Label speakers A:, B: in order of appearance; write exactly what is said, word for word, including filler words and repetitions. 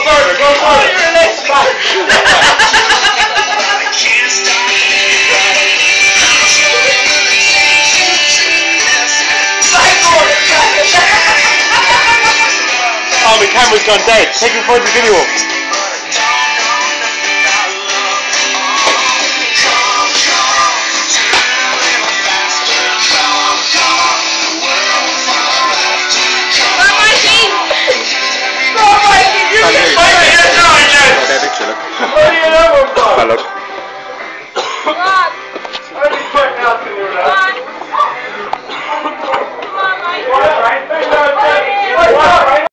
A: for it, go for it. You're an expert.
B: Oh, my camera's gone dead. Take a photo video.